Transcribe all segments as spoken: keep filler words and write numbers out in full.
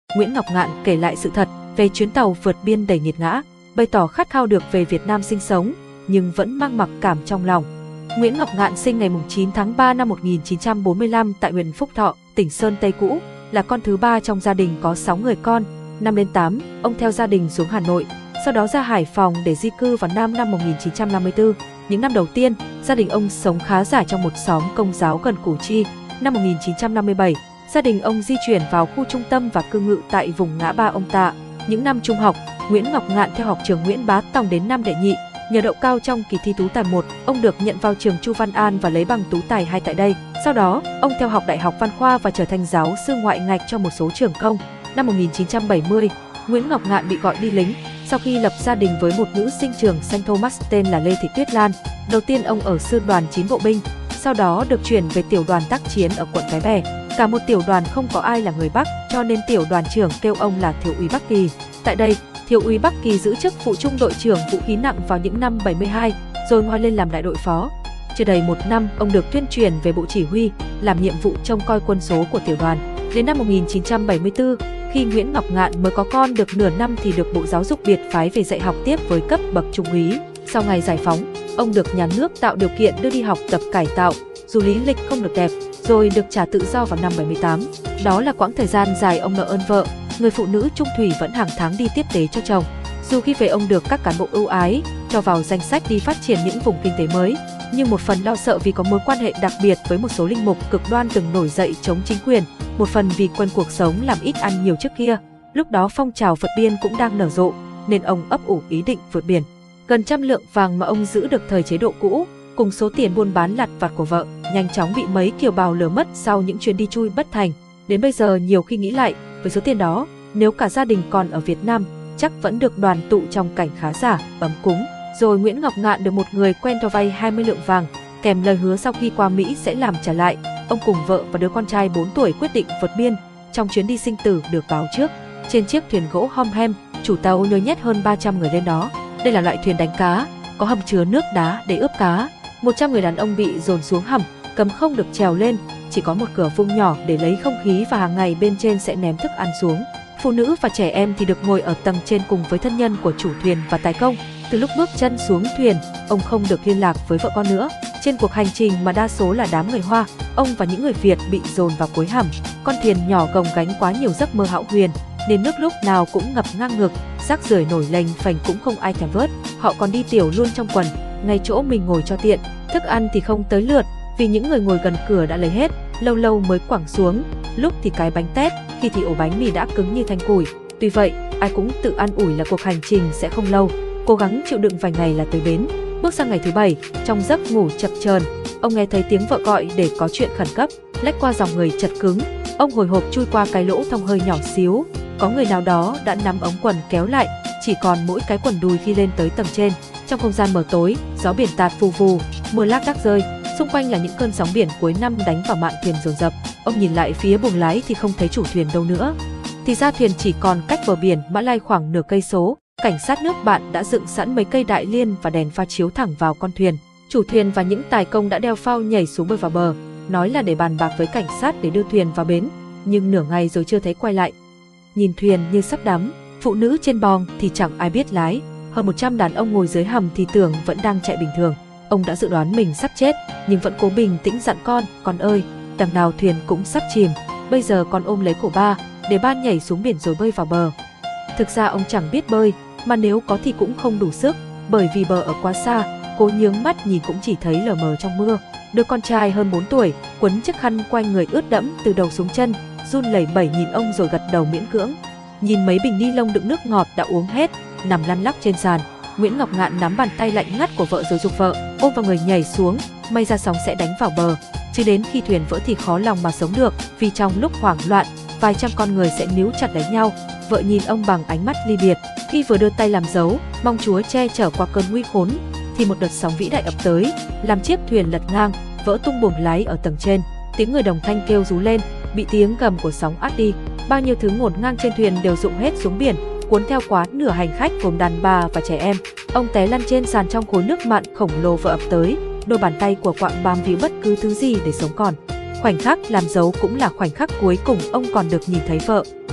Nguyễn Ngọc Ngạn kể lại sự thật về chuyến tàu vượt biên đầy nghiệt ngã, bày tỏ khát khao được về Việt Nam sinh sống, nhưng vẫn mang mặc cảm trong lòng. Nguyễn Ngọc Ngạn sinh ngày chín tháng ba năm một nghìn chín trăm bốn mươi lăm tại huyện Phúc Thọ, tỉnh Sơn Tây cũ, là con thứ ba trong gia đình có sáu người con. Năm lên tám, ông theo gia đình xuống Hà Nội, sau đó ra Hải Phòng để di cư vào Nam năm một nghìn chín trăm năm mươi tư. Những năm đầu tiên, gia đình ông sống khá giả trong một xóm Công giáo gần Củ Chi. Năm một nghìn chín trăm năm mươi bảy, gia đình ông di chuyển vào khu trung tâm và cư ngụ tại vùng ngã ba ông Tạ. Những năm trung học, Nguyễn Ngọc Ngạn theo học trường Nguyễn Bá Tòng đến năm đệ nhị. Nhờ đậu cao trong kỳ thi tú tài một, ông được nhận vào trường Chu Văn An và lấy bằng tú tài hai tại đây. Sau đó, ông theo học Đại học Văn Khoa và trở thành giáo sư ngoại ngạch cho một số trường công. Năm một nghìn chín trăm bảy mươi, Nguyễn Ngọc Ngạn bị gọi đi lính sau khi lập gia đình với một nữ sinh trường Saint Thomas tên là Lê Thị Tuyết Lan. Đầu tiên ông ở sư đoàn chín bộ binh, sau đó được chuyển về tiểu đoàn tác chiến ở quận Cái Bè. Cả một tiểu đoàn không có ai là người Bắc, cho nên tiểu đoàn trưởng kêu ông là Thiếu úy Bắc Kỳ. Tại đây, Thiếu úy Bắc Kỳ giữ chức phụ trung đội trưởng vũ khí nặng vào những năm bảy mươi hai, rồi ngoi lên làm đại đội phó. Chưa đầy một năm, ông được tuyên truyền về bộ chỉ huy, làm nhiệm vụ trông coi quân số của tiểu đoàn. Đến năm một nghìn chín trăm bảy mươi tư, khi Nguyễn Ngọc Ngạn mới có con được nửa năm thì được Bộ Giáo dục biệt phái về dạy học tiếp với cấp bậc trung úy. Sau ngày giải phóng, ông được nhà nước tạo điều kiện đưa đi học tập cải tạo, dù lý lịch không được đẹp, rồi được trả tự do vào năm bảy mươi tám. Đó là quãng thời gian dài ông nợ ơn vợ, người phụ nữ trung thủy vẫn hàng tháng đi tiếp tế cho chồng. Dù khi về ông được các cán bộ ưu ái, cho vào danh sách đi phát triển những vùng kinh tế mới, nhưng một phần lo sợ vì có mối quan hệ đặc biệt với một số linh mục cực đoan từng nổi dậy chống chính quyền, một phần vì quen cuộc sống làm ít ăn nhiều trước kia. Lúc đó phong trào vượt biên cũng đang nở rộ, nên ông ấp ủ ý định vượt biển. Gần trăm lượng vàng mà ông giữ được thời chế độ cũ, cùng số tiền buôn bán lặt vặt của vợ, nhanh chóng bị mấy kiều bào lừa mất sau những chuyến đi chui bất thành. Đến bây giờ nhiều khi nghĩ lại, với số tiền đó, nếu cả gia đình còn ở Việt Nam, chắc vẫn được đoàn tụ trong cảnh khá giả, ấm cúng. Rồi Nguyễn Ngọc Ngạn được một người quen cho vay hai mươi lượng vàng, kèm lời hứa sau khi qua Mỹ sẽ làm trả lại. Ông cùng vợ và đứa con trai bốn tuổi quyết định vượt biên. Trong chuyến đi sinh tử được báo trước, trên chiếc thuyền gỗ Hom Hem, chủ tàu nhồi nhét hơn ba trăm người lên đó. Đây là loại thuyền đánh cá, có hầm chứa nước đá để ướp cá. một trăm người đàn ông bị dồn xuống hầm, cấm không được trèo lên, chỉ có một cửa vuông nhỏ để lấy không khí và hàng ngày bên trên sẽ ném thức ăn xuống. Phụ nữ và trẻ em thì được ngồi ở tầng trên cùng với thân nhân của chủ thuyền và tài công. Từ lúc bước chân xuống thuyền, ông không được liên lạc với vợ con nữa. Trên cuộc hành trình mà đa số là đám người Hoa, ông và những người Việt bị dồn vào cuối hầm. Con thuyền nhỏ gồng gánh quá nhiều giấc mơ hão huyền, nên nước lúc nào cũng ngập ngang ngực, rác rưởi nổi lềnh phềnh cũng không ai thèm vớt. Họ còn đi tiểu luôn trong quần, ngay chỗ mình ngồi cho tiện. Thức ăn thì không tới lượt, vì những người ngồi gần cửa đã lấy hết, lâu lâu mới quẳng xuống. Lúc thì cái bánh tét, khi thì ổ bánh mì đã cứng như thanh củi. Tuy vậy, ai cũng tự an ủi là cuộc hành trình sẽ không lâu, cố gắng chịu đựng vài ngày là tới bến. Bước sang ngày thứ bảy, trong giấc ngủ chập chờn, ông nghe thấy tiếng vợ gọi để có chuyện khẩn cấp. Lách qua dòng người chật cứng, ông hồi hộp chui qua cái lỗ thông hơi nhỏ xíu. Có người nào đó đã nắm ống quần kéo lại, chỉ còn mỗi cái quần đùi khi lên tới tầng trên. Trong không gian mờ tối, gió biển tạt vù vù, mưa lác đác rơi, xung quanh là những cơn sóng biển cuối năm đánh vào mạn thuyền dồn dập. Ông nhìn lại phía buồng lái thì không thấy chủ thuyền đâu nữa. Thì ra thuyền chỉ còn cách bờ biển Mã Lai khoảng nửa cây số. Cảnh sát nước bạn đã dựng sẵn mấy cây đại liên và đèn pha chiếu thẳng vào con thuyền. Chủ thuyền và những tài công đã đeo phao nhảy xuống bơi vào bờ, nói là để bàn bạc với cảnh sát để đưa thuyền vào bến, nhưng nửa ngày rồi chưa thấy quay lại. Nhìn thuyền như sắp đắm, phụ nữ trên bong thì chẳng ai biết lái, hơn một trăm đàn ông ngồi dưới hầm thì tưởng vẫn đang chạy bình thường. Ông đã dự đoán mình sắp chết, nhưng vẫn cố bình tĩnh dặn con, con ơi, đằng nào thuyền cũng sắp chìm, bây giờ con ôm lấy cổ ba, để ba nhảy xuống biển rồi bơi vào bờ. Thực ra ông chẳng biết bơi, mà nếu có thì cũng không đủ sức, bởi vì bờ ở quá xa, cố nhướng mắt nhìn cũng chỉ thấy lờ mờ trong mưa. Đứa con trai hơn bốn tuổi, quấn chiếc khăn quanh người ướt đẫm từ đầu xuống chân, run lẩy bẩy nhìn ông rồi gật đầu miễn cưỡng. Nhìn mấy bình ni lông đựng nước ngọt đã uống hết, nằm lăn lóc trên sàn, Nguyễn Ngọc Ngạn nắm bàn tay lạnh ngắt của vợ rồi giục vợ ôm vào người nhảy xuống, may ra sóng sẽ đánh vào bờ, chứ đến khi thuyền vỡ thì khó lòng mà sống được, vì trong lúc hoảng loạn, vài trăm con người sẽ níu chặt lấy nhau. Vợ nhìn ông bằng ánh mắt ly biệt, khi vừa đưa tay làm dấu, mong Chúa che chở qua cơn nguy khốn, thì một đợt sóng vĩ đại ập tới, làm chiếc thuyền lật ngang, vỡ tung buồng lái ở tầng trên. Tiếng người đồng thanh kêu rú lên, bị tiếng gầm của sóng át đi. Bao nhiêu thứ ngổn ngang trên thuyền đều rụng hết xuống biển, cuốn theo quá nửa hành khách gồm đàn bà và trẻ em. Ông té lăn trên sàn trong khối nước mặn khổng lồ vừa ập tới, đôi bàn tay của quạng bám víu bất cứ thứ gì để sống còn. Khoảnh khắc làm dấu cũng là khoảnh khắc cuối cùng ông còn được nhìn thấy vợ.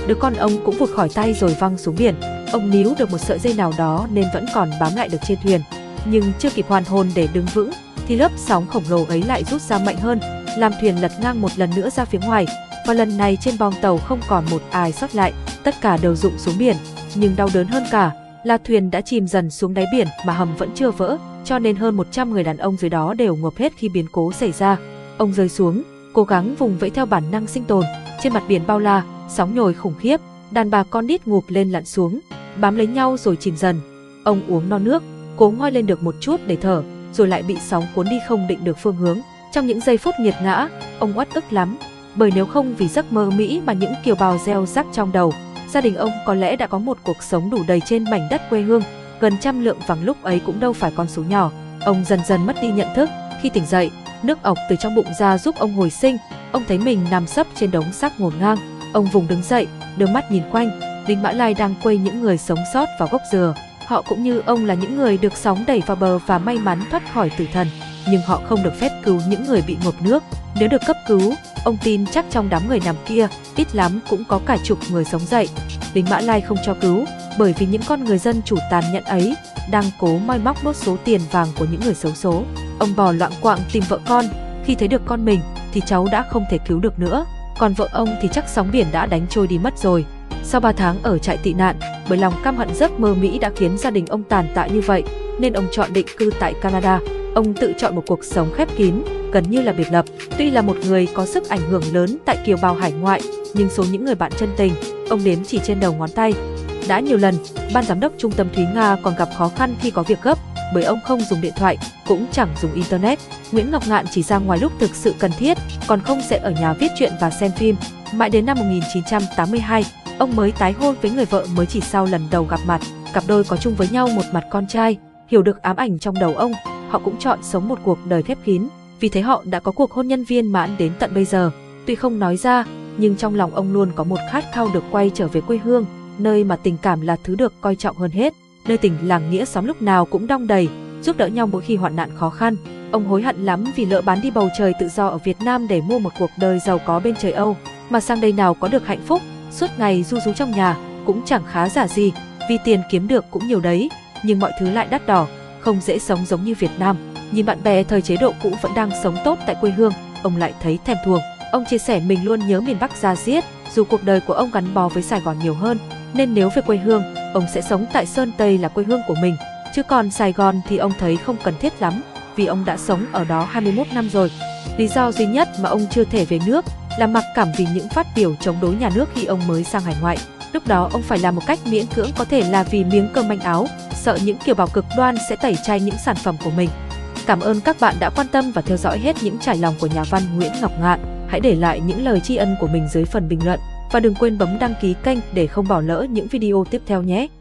Đứa con ông cũng vụt khỏi tay rồi văng xuống biển. Ông níu được một sợi dây nào đó nên vẫn còn bám lại được trên thuyền. Nhưng chưa kịp hoàn hồn để đứng vững, thì lớp sóng khổng lồ ấy lại rút ra mạnh hơn, làm thuyền lật ngang một lần nữa ra phía ngoài. Và lần này trên bong tàu không còn một ai sót lại, tất cả đều rụng xuống biển. Nhưng đau đớn hơn cả là thuyền đã chìm dần xuống đáy biển mà hầm vẫn chưa vỡ, cho nên hơn một trăm người đàn ông dưới đó đều ngộp hết khi biến cố xảy ra. Ông rơi xuống, cố gắng vùng vẫy theo bản năng sinh tồn. Trên mặt biển bao la, sóng nhồi khủng khiếp, đàn bà con nít ngụp lên lặn xuống, bám lấy nhau rồi chìm dần. Ông uống no nước, cố ngoi lên được một chút để thở, rồi lại bị sóng cuốn đi không định được phương hướng. Trong những giây phút nghiệt ngã, ông uất ức lắm, bởi nếu không vì giấc mơ Mỹ mà những kiều bào gieo rắc trong đầu, gia đình ông có lẽ đã có một cuộc sống đủ đầy trên mảnh đất quê hương. Gần trăm lượng vàng lúc ấy cũng đâu phải con số nhỏ. Ông dần dần mất đi nhận thức. Khi tỉnh dậy, nước ọc từ trong bụng ra giúp ông hồi sinh. Ông thấy mình nằm sấp trên đống xác ngổn ngang. Ông vùng đứng dậy, đưa mắt nhìn quanh. Lính Mã Lai đang quây những người sống sót vào gốc dừa. Họ cũng như ông là những người được sóng đẩy vào bờ và may mắn thoát khỏi tử thần. Nhưng họ không được phép cứu những người bị ngộp nước. Nếu được cấp cứu, ông tin chắc trong đám người nằm kia, ít lắm cũng có cả chục người sống dậy. Lính Mã Lai không cho cứu, bởi vì những con người dân chủ tàn nhẫn ấy đang cố moi móc nốt số tiền vàng của những người xấu số. Ông bò loạng quạng tìm vợ con. Khi thấy được con mình thì cháu đã không thể cứu được nữa, còn vợ ông thì chắc sóng biển đã đánh trôi đi mất rồi. Sau ba tháng ở trại tị nạn, bởi lòng căm hận giấc mơ Mỹ đã khiến gia đình ông tàn tạ như vậy, nên ông chọn định cư tại Canada. Ông tự chọn một cuộc sống khép kín, gần như là biệt lập. Tuy là một người có sức ảnh hưởng lớn tại kiều bào hải ngoại, nhưng số những người bạn chân tình, ông đếm chỉ trên đầu ngón tay. Đã nhiều lần, ban giám đốc trung tâm Thúy Nga còn gặp khó khăn khi có việc gấp, bởi ông không dùng điện thoại, cũng chẳng dùng internet. Nguyễn Ngọc Ngạn chỉ ra ngoài lúc thực sự cần thiết, còn không sẽ ở nhà viết truyện và xem phim. Mãi đến năm một nghìn chín trăm tám mươi hai, ông mới tái hôn với người vợ mới chỉ sau lần đầu gặp mặt. Cặp đôi có chung với nhau một mặt con trai, hiểu được ám ảnh trong đầu ông, họ cũng chọn sống một cuộc đời khép kín. Vì thế họ đã có cuộc hôn nhân viên mãn đến tận bây giờ. Tuy không nói ra, nhưng trong lòng ông luôn có một khát khao được quay trở về quê hương, nơi mà tình cảm là thứ được coi trọng hơn hết, nơi tình làng nghĩa xóm lúc nào cũng đong đầy, giúp đỡ nhau mỗi khi hoạn nạn khó khăn. Ông hối hận lắm vì lỡ bán đi bầu trời tự do ở Việt Nam để mua một cuộc đời giàu có bên trời Âu, mà sang đây nào có được hạnh phúc, suốt ngày ru rú trong nhà, cũng chẳng khá giả gì, vì tiền kiếm được cũng nhiều đấy, nhưng mọi thứ lại đắt đỏ, không dễ sống giống như Việt Nam. Nhìn bạn bè thời chế độ cũ vẫn đang sống tốt tại quê hương, ông lại thấy thèm thuồng. Ông chia sẻ mình luôn nhớ miền Bắc da diết, dù cuộc đời của ông gắn bó với Sài Gòn nhiều hơn, nên nếu về quê hương, ông sẽ sống tại Sơn Tây là quê hương của mình. Chứ còn Sài Gòn thì ông thấy không cần thiết lắm, vì ông đã sống ở đó hai mươi mốt năm rồi. Lý do duy nhất mà ông chưa thể về nước là mặc cảm vì những phát biểu chống đối nhà nước khi ông mới sang hải ngoại. Lúc đó ông phải làm một cách miễn cưỡng, có thể là vì miếng cơm manh áo, sợ những kiều bào cực đoan sẽ tẩy chay những sản phẩm của mình. Cảm ơn các bạn đã quan tâm và theo dõi hết những trải lòng của nhà văn Nguyễn Ngọc Ngạn. Hãy để lại những lời tri ân của mình dưới phần bình luận và đừng quên bấm đăng ký kênh để không bỏ lỡ những video tiếp theo nhé.